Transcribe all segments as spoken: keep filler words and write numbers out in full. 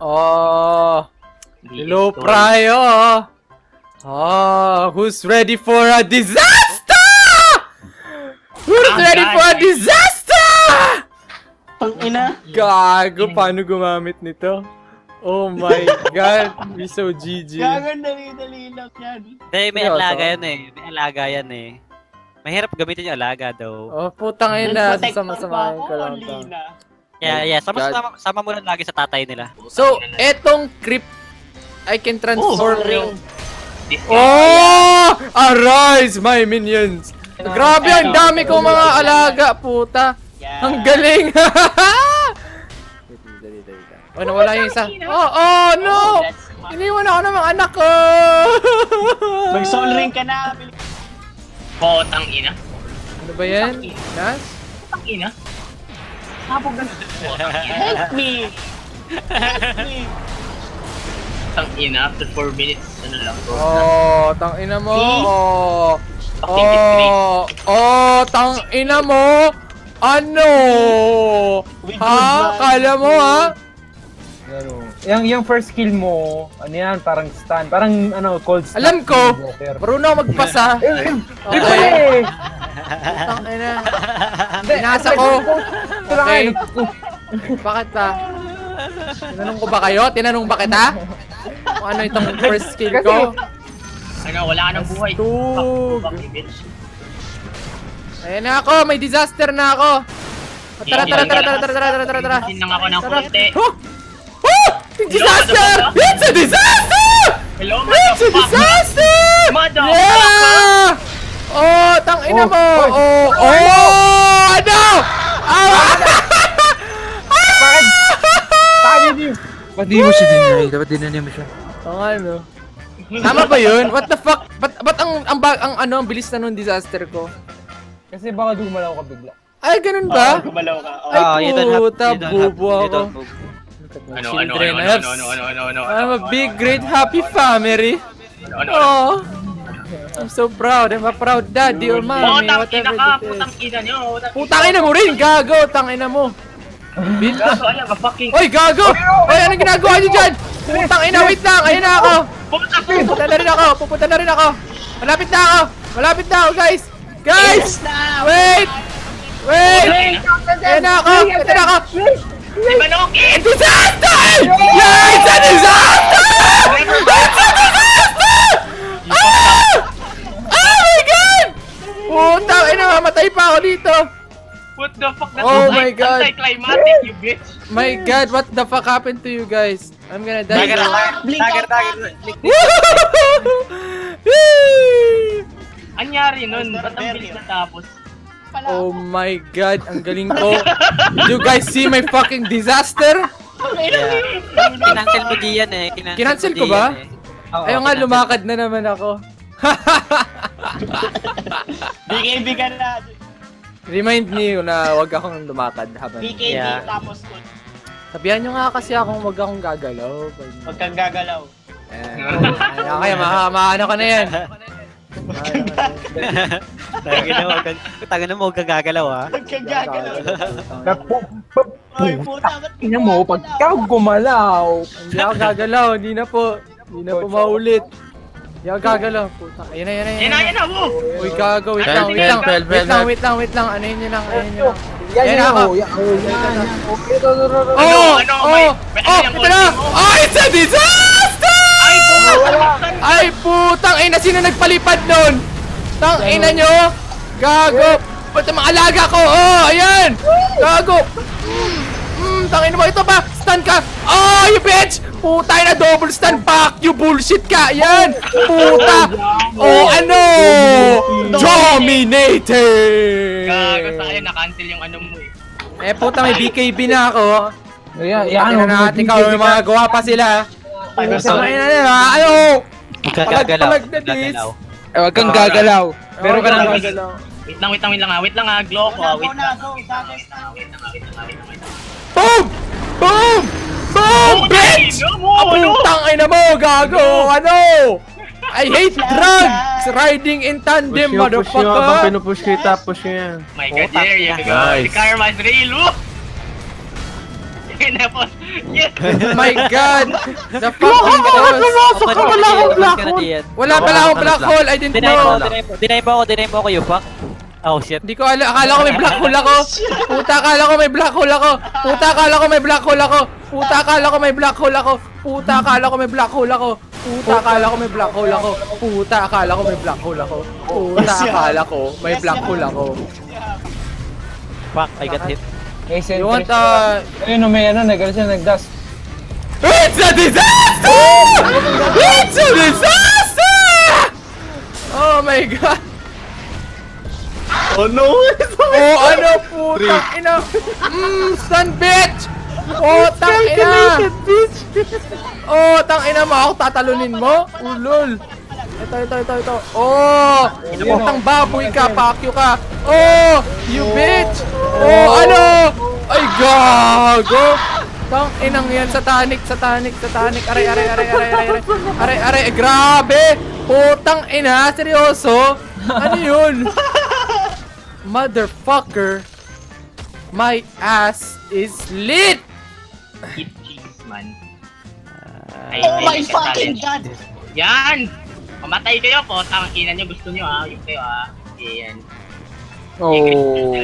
Oh, hello, Pryo. Oh, who's ready for a disaster? Who's ah, ready God. for a disaster? Pang-ina. Gago, paano gumamit nito? Oh my God, we so G G. Gago, dali-dali lang yan. Hindi, may alaga yan eh. May alaga yan eh. Mahirap gamitin yung alaga daw. Oh, putang ina, sasama-samahin ko lang ito. Yeah, yeah, sama, sama, sama mo lang lagi sa tatay nila. So, etong creep, I can transform oh, yung... Oh! Arise, my minions! Grabe, ang dami kong mga alaga, puta! Ang galing! Oh, nawala yung isa. Oh, oh, no! Iniwan ako ng mga anak ko! Mag-soul ring ka na! Potang ina. Ano ba yan? Nas? Potang ina. Habog na. Help me! Help me! Tang ina, after four minutes, ano lang. Oh, tang ina mo. Oh. Oh, oh, tang ina mo. Ano? Ha? Kala mo ha? Ano? Yung, yung first skill mo, ano yan, parang stun, parang ano, cold stun. Alam ko, marunong magpasa. Okay. Tang ina. Binasa ko. Okay. Bakit ba? Tinanong ko ba kayo? Tinanong ba kita? Kung ano itong first skill ko? Ano, wala ka ng buhay. Tug. Ayan na ako, may disaster na ako. Tara, tara, tara, tara, tara, tara, tara, tara. Hindi lang ako ng konti. Oh! Oh! Disaster! It's a disaster! Hello, It's a disaster! Yeah! Oh, tang ina mo! Oh, oh! Ano? Ah! Bakit? Bakit yun? Ba't di mo siya dinay? Dapat dinay mo siya. Oo nga, no? Tama ba yun? What the fuck? Ba't, ba't ang, ang, ang, ano, ang bilis na nung disaster ko? Kasi baka dumalaw ka bigla. Ay, ganun ba? Oo, gumalaw ka. Ay, puta, bubo ako. Ano, ano, ano, ano, ano, ano, ano, ano, I'm a big, great, happy family. Oh, I'm so proud. I'm a proud daddy or mommy, whatever it is. Putang ina nyo. Putang ina mo rin, gago. Tang ina mo. Gago, ayan, fucking... Oy, gago! Oy, anong ginagawa niyo dyan? Putang ina, wait lang. Ayun na ako. Pupunta na rin ako. Pupunta na rin ako. Malapit na ako. Malapit na ako, guys. Guys! Wait! Wait! Ayun na ako. Ito na ako. Si Banoki! Disaster! Yeah, it's a disaster! It's a disaster! Ah! Oh my God! Putang ina, mamatay pa ako dito. What the fuck? That's Oh my God! Anticlimactic, you bitch! My God, what the fuck happened to you guys? I'm gonna die. Dagger, dagger, dagger. Anyari nun? Ba't ang bilis natapos? Oh my God, ang galing ko. Did you guys see my fucking disaster? Kinancel mo di yan eh. Kinancel ko ba? Ayaw nga, lumakad na naman ako. B K B ka na. Remind me na wag akong lumakad habang... B K B Yeah. tapos kun. Sabihan nyo nga kasi akong wag akong gagalaw. Huwag kang gagalaw. Eh, okay, ma maano ka na yan. Tangin na mo, huwag kang gagalaw ha. Huwag kang gagalaw. Ay, puta, ina mo, pag ikaw gumalaw. Hindi ako gagalaw, hindi na po. Hindi na po maulit. Hindi ako gagalaw. Putang, ayun na, ayun na, Yan na, yan na, woo! Uy, gago, wait lang, wait lang. Wait lang, wait lang, wait lang. Ano yun yun lang, ano yun yun lang. Yan, Yan yan, ako. oh, yan, oh, yan. Okay, ito, ito, ito, ito. Oh! ano, Oh! may- Oh! may ano yung Ito na! ultimo? Oh, it's a disaster! Ay, puta! Ay, putang ina, sino nagpalipad nun? Tang ina nyo! Gago! Ba't ang mga alaga ko? Oh, ayan! Gago! Hmm, tang ina mo, ito pa! Stun ka! Oh, you bitch! Puta na double stun! Fuck you, bullshit ka! Ayan! Puta! Oh, ano? Dominating! Gago sa akin, na-cancel yung ano mo eh. Eh, puta, may B K B na ako. Yan, Yan, yan, na natin ka, may mga gawa pa sila. Tang ina nila, ano? Huwag kang gagalaw. Palag na dis. Eh, wag kang gagalaw. Pero ka nang gagalaw. Wait lang, wait lang, wait lang ha. Wait lang ha, glow ko ha. Go Wait na, lang. go. Dagger na. Wait lang, wait lang, wait lang, wait lang. Boom! Boom! Boom, Oh, bitch! ina mo, Ah, ano? putang ina mo, gago! Ano? I hate drugs! Riding in tandem, motherfucker! Habang pinupush ko yung top push ko yan. My God, there you go. The karma's real, woo! Tangin na po. Yes! My God! The fucking toss! Pumasok ka, wala akong black Ka na, hole. Gian. Wala pala akong black hole, I didn't Deny mo, know! deny mo, deny mo ako, deny mo ako, you fuck. Oh shit. Hindi ko ala, akala ko may black hole ako! Puta, akala ko may black hole ako! Puta, akala ko may black hole ako! Puta, akala ko may black hole ako! Puta, akala ko may black hole ako! Puta, akala ko may black hole ako! Puta, akala ko may black hole ako! Puta, akala ko may black hole ako! Fuck, I got hit. You want uh... Ayun, may ano, nag-alas siya, nag-dust. It's a disaster! It's a disaster! Oh my God! Oh no! Oh ano, putang ina! Mmm, stun bitch! Oh, tang ina! Oh, tang ina mo, ako tatalunin mo? Ulol! Ito, ito, ito, ito. Oh! Putang baboy ka, pakyo ka! Oh! You bitch! Oh, ano? Ay, gago! Tang inang yan, satanic, satanic, satanic. Aray, aray, aray, aray, aray, aray. Aray, aray, grabe! Putang ina, seryoso? Ano yun? Motherfucker! My ass is lit! Eat cheese, man. Oh my fucking God! Yan! Pamatay kayo po, tama ina nyo, gusto nyo ah, yung kayo ah. Yan. Oh.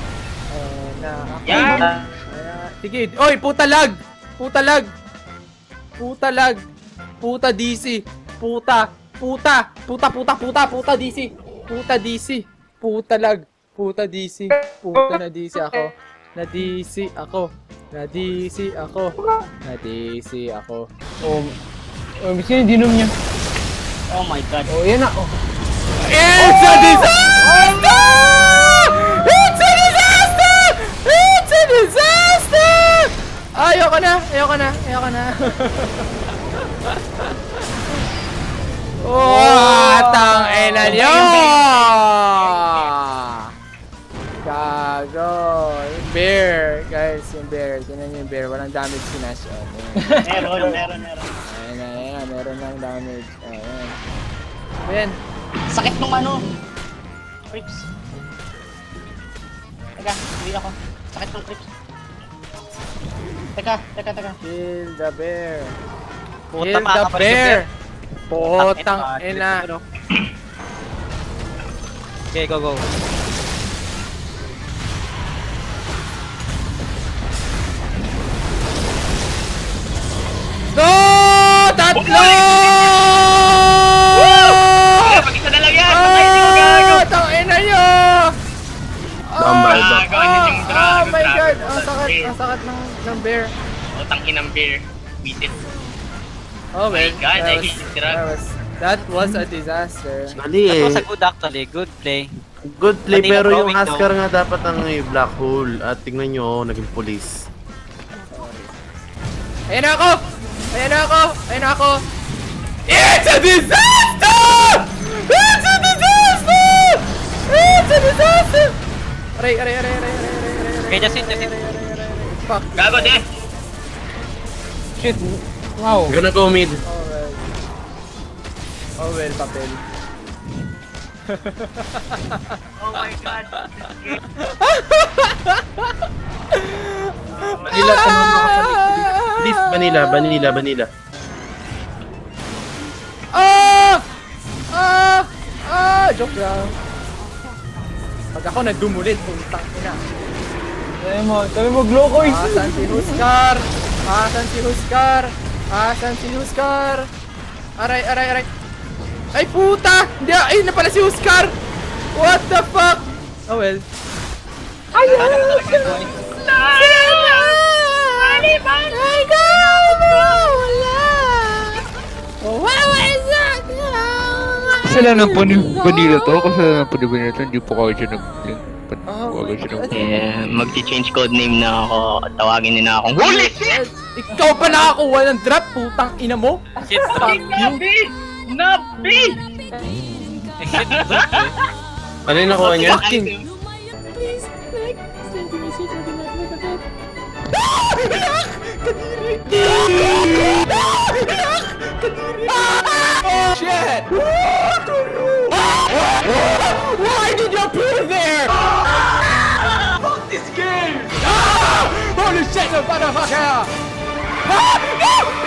Yan! Sige, oy, puta lag! Puta lag! Puta lag! Puta D C! Puta! Puta! Puta, puta, puta, puta D C! Puta D C! Puta lag! Puta D C! Puta na D C ako! Na D C ako! Na D C ako! Na D C ako! Oh. Oh, bisa yung dinom niya. Oh my God. Oh, yan na. Oh. It's a disaster! It's a disaster! It's a disaster! Ayoko na! Ayoko na! Ayoko na! Oh, tangina nyo! Gago! Yung bear! Guys, yung bear. Tinan nyo yung bear. Walang damage si Nash. Oh, Meron, meron, meron. ayan, ayan. Meron lang damage. Ayan. Ayan. Sakit nung ano. Crips. Teka, hindi ako. Sakit nung crips. Teka, teka, teka. Kill the bear. Puta, Kill the makakapalit yung bear. bear. Putang ah, ina. Okay, go, go. No! Tatlo! Kaya pag-isa na lang yan! Patay nyo, gago! Ah! Tangina nyo! Tambay ba? Gago, yun yung Oh dragon, my dragon, God! Ang dragon, sakit, bear. ang sakit ng, ng bear. O, tangin ng bear. Beat it. Oh my well, God, that I was, hate this that drug. was, that was a disaster. Mali That eh. was a good actually, good play. Good play, Mali na pero yung throwing Huskar nga dapat ang may black hole. At tingnan nyo, oh, naging police. Ayan na ako! Ayan na ako! Ayan na ako! It's a disaster! It's a disaster! It's a disaster! Aray, aray, aray, aray, aray, aray, aray, aray, Okay, just hit, just hit. aray, aray, aray, aray. Fuck. Gago, de! Shit. Wow. I'm gonna go mid. Oh well. Oh well, papel. Oh my God! Manila, tanong mo ako sa mid. Please, Vanilla, Vanilla, Vanilla. Ah! Ah! Ah! Joke lang. Pag ako nagdumulit, puntang ina. Sabi mo, sabi mo, Glocoy. Asan si Huskar? Asan si Huskar? Asan si Huskar? Aray, aray, aray. Ay, puta! Hindi, ay, na pala si Huskar! What the fuck? Oh well. Ay, ay, ay, ay, wala! Wow, is that? Sila ng panila to, kasi sila ng panila to, hindi po kayo siya nag... Oh my God. Eh, magti-change code name na ako at tawagin niyo na akong Holy shit! Ikaw pa nakakuha ng drop, putang ina mo? Shit, Fuck you. Nabi! Nabi! Eh, shit, good play. Ano yung nakuha niya? Fucking. Oh shit! Why did you appear there? Fuck this game! Holy shit! motherfucker! Ah! No!